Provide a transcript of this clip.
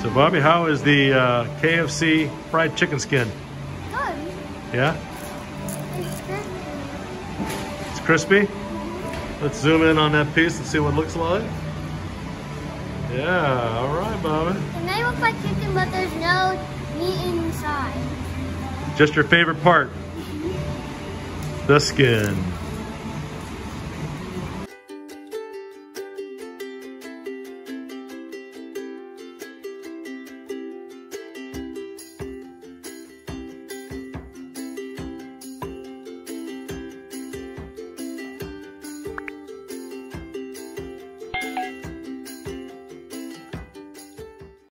So Bobby, how is the KFC fried chicken skin? Good. Yeah? It's crispy. It's crispy? Let's zoom in on that piece and see what it looks like. Yeah, all right, Bobby. It may look like chicken, but there's no meat inside. Just your favorite part? The skin.